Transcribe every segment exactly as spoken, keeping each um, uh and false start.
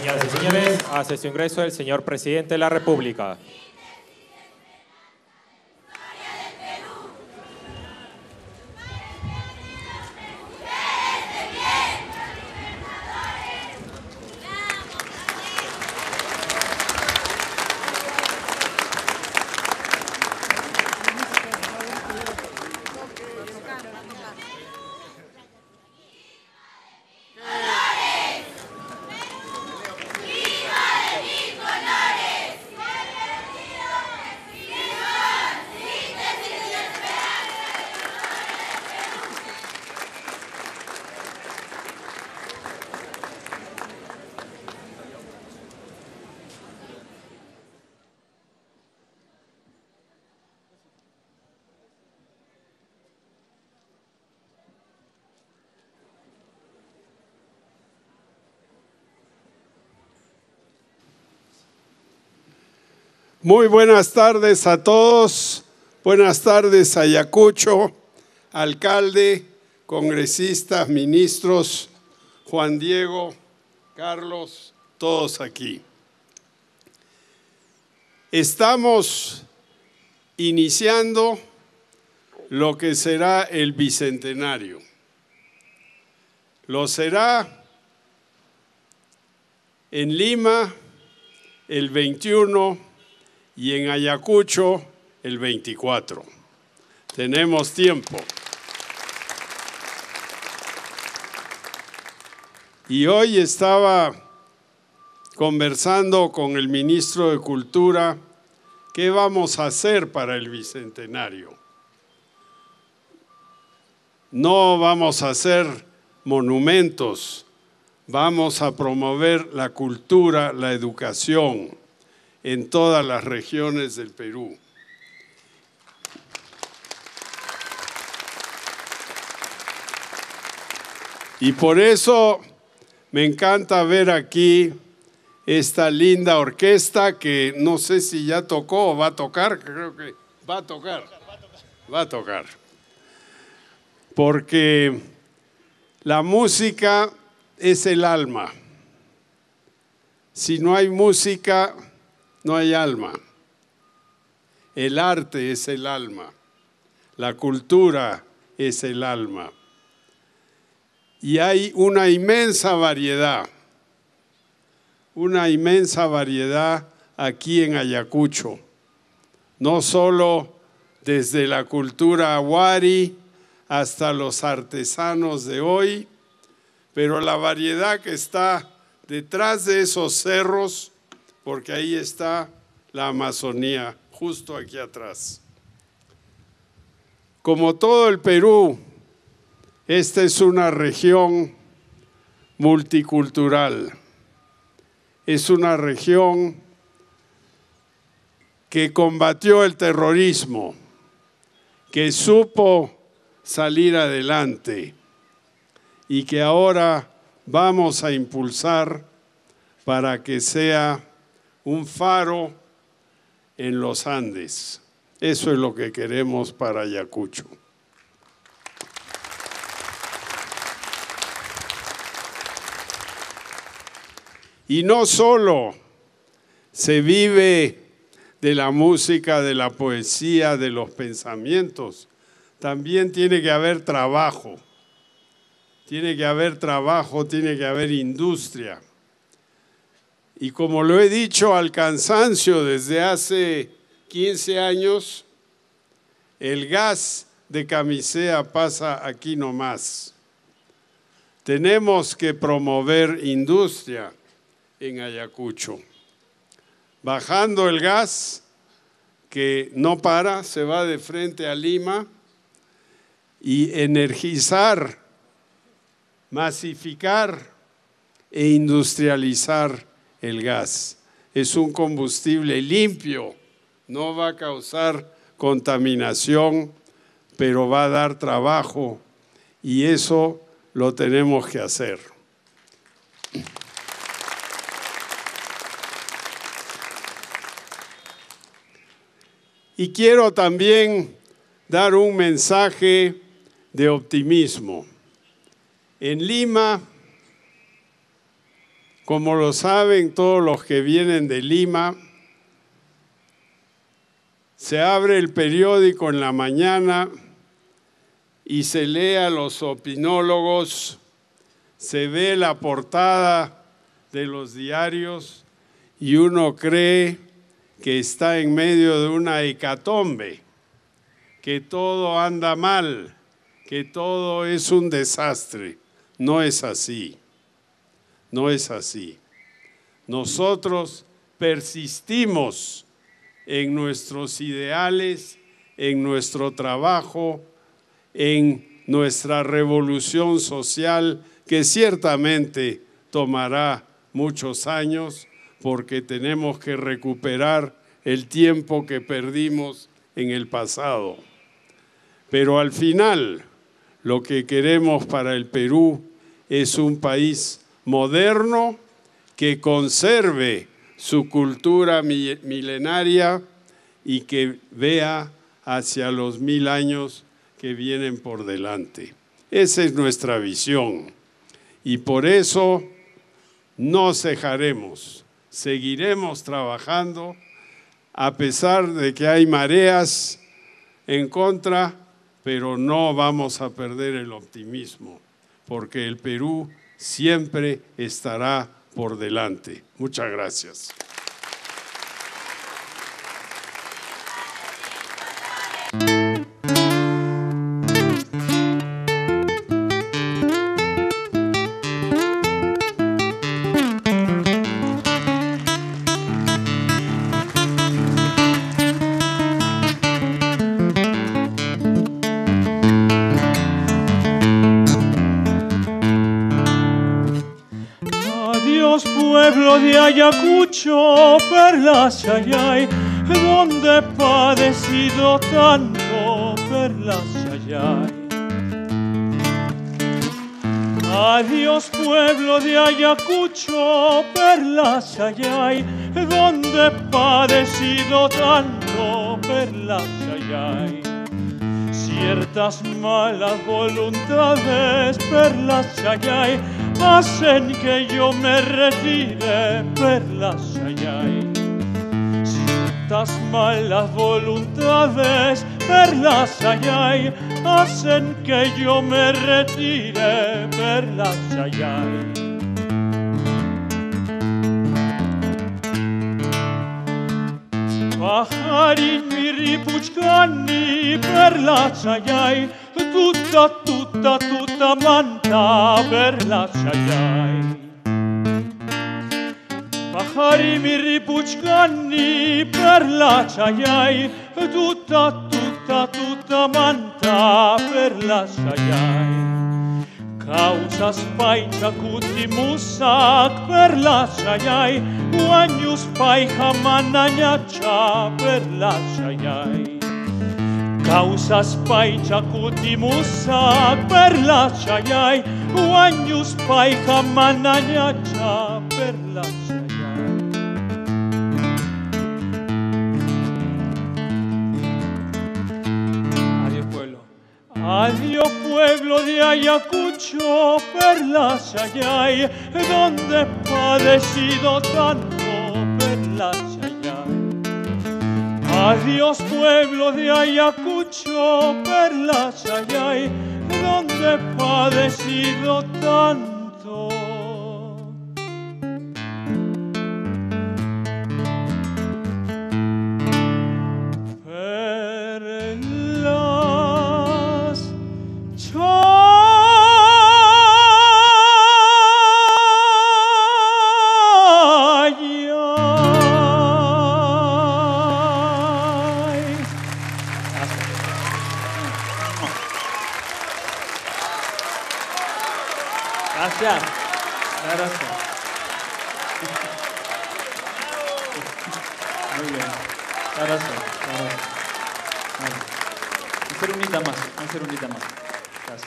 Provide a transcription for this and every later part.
Señoras y señores, hace su ingreso el señor presidente de la República. Muy buenas tardes a todos, buenas tardes Ayacucho, alcalde, congresistas, ministros, Juan Diego, Carlos, todos aquí. Estamos iniciando lo que será el bicentenario. Lo será en Lima el veintiuno y en Ayacucho el veinticuatro. Tenemos tiempo. Y hoy estaba conversando con el ministro de Cultura qué vamos a hacer para el bicentenario. No vamos a hacer monumentos, vamos a promover la cultura, la educación en todas las regiones del Perú. Y por eso me encanta ver aquí esta linda orquesta que no sé si ya tocó o va a tocar, creo que va a tocar, va a tocar. Porque la música es el alma. Si no hay música, no hay alma. El arte es el alma. La cultura es el alma. Y hay una inmensa variedad, una inmensa variedad aquí en Ayacucho. No solo desde la cultura wari hasta los artesanos de hoy, pero la variedad que está detrás de esos cerros, porque ahí está la Amazonía, justo aquí atrás. Como todo el Perú, esta es una región multicultural. Es una región que combatió el terrorismo, que supo salir adelante y que ahora vamos a impulsar para que sea un faro en los Andes. Eso es lo que queremos para Ayacucho. Y no solo se vive de la música, de la poesía, de los pensamientos, también tiene que haber trabajo. Tiene que haber trabajo, tiene que haber industria. Y como lo he dicho al cansancio desde hace quince años, el gas de Camisea pasa aquí nomás. Tenemos que promover industria en Ayacucho. Bajando el gas, que no para, se va de frente a Lima, y energizar, masificar e industrializar el gas. Es un combustible limpio, no va a causar contaminación, pero va a dar trabajo y eso lo tenemos que hacer. Y quiero también dar un mensaje de optimismo. En Lima Como lo saben todos los que vienen de Lima, se abre el periódico en la mañana y se lee a los opinólogos, se ve la portada de los diarios y uno cree que está en medio de una hecatombe, que todo anda mal, que todo es un desastre. No es así, no es así. Nosotros persistimos en nuestros ideales, en nuestro trabajo, en nuestra revolución social, que ciertamente tomará muchos años, porque tenemos que recuperar el tiempo que perdimos en el pasado. Pero al final, lo que queremos para el Perú es un país moderno que conserve su cultura milenaria y que vea hacia los mil años que vienen por delante. Esa es nuestra visión y por eso no cejaremos, seguiremos trabajando a pesar de que hay mareas en contra, pero no vamos a perder el optimismo, porque el Perú siempre estará por delante. Muchas gracias. Pueblo de Ayacucho, perlas Yayay, donde he padecido tanto, perlas Yayay. Adiós pueblo de Ayacucho, perlas Yayay, donde he padecido tanto, perlas Yayay. Ciertas malas voluntades, perlas Yayay, hacen que yo me retire, perlas Yayay. Ciertas malas voluntades, perlas Yayay, hacen que yo me retire, perlas Yayay. Pajarin miripuchkani, perlas Yayay, tuta tuta tuta manta, perlas Yayay. Pahari miripuchkani, perlas Yayay, tuta tuta tuta manta, perlas Yayay. Causas paicha kutimusak, perlas Yayay, guanyus paicha mananyacha, perlas Yayay. Causas paicha kutimusak, perlas Yayay, guanyus paicha mananyacha, perlas Yayay. Adiós pueblo. Adiós pueblo de Ayacucho, perlas Yayay, donde he padecido tanto, perlas Yayay. Adiós pueblo de Ayacucho, perlas Yayay, donde he padecido tanto. Gracias. Gracias. Muy bien. Gracias. Gracias. Un segundito más. Un segundito más. Gracias.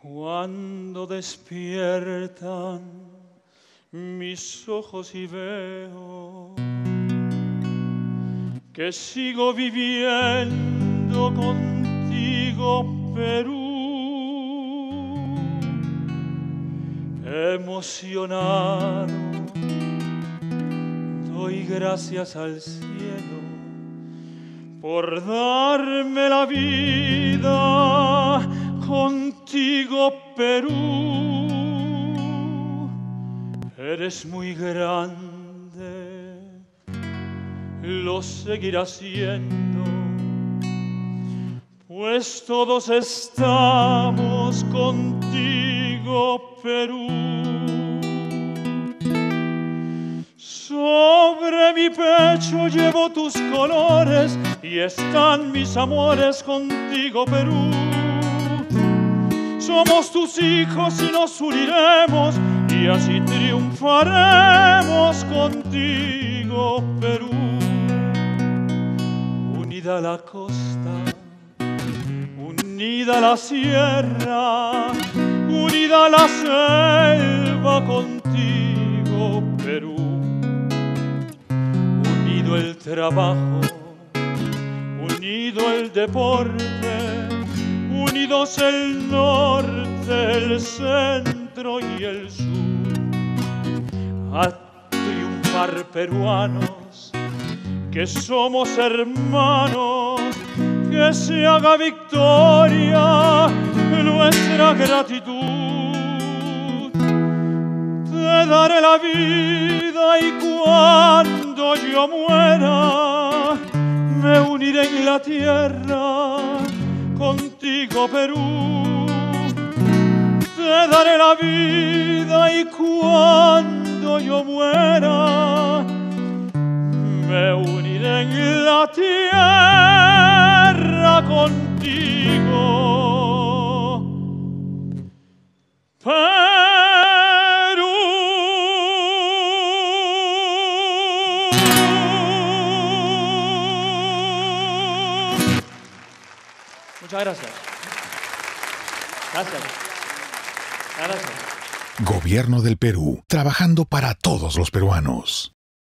Cuando despiertan mis ojos y veo que sigo viviendo contigo, Perú, emocionado, doy gracias al cielo por darme la vida contigo, Perú. Eres muy grande, lo seguirás siendo, pues todos estamos contigo, Perú. Sobre mi pecho llevo tus colores y están mis amores contigo, Perú. Somos tus hijos y nos uniremos y así triunfaremos contigo, Perú. Unida la costa, unida la sierra, unida la selva contigo, Perú. Unido el trabajo, unido el deporte, unidos el norte, el centro y el sur. A triunfar, peruanos, que somos hermanos, que se haga victoria nuestra gratitud. Te daré la vida y cuando yo muera me uniré en la tierra contigo, Perú. Te daré la vida y cuando yo muera me uniré en la tierra contigo, Perú. Muchas gracias. Gracias. Gracias. Gobierno del Perú, trabajando para todos los peruanos.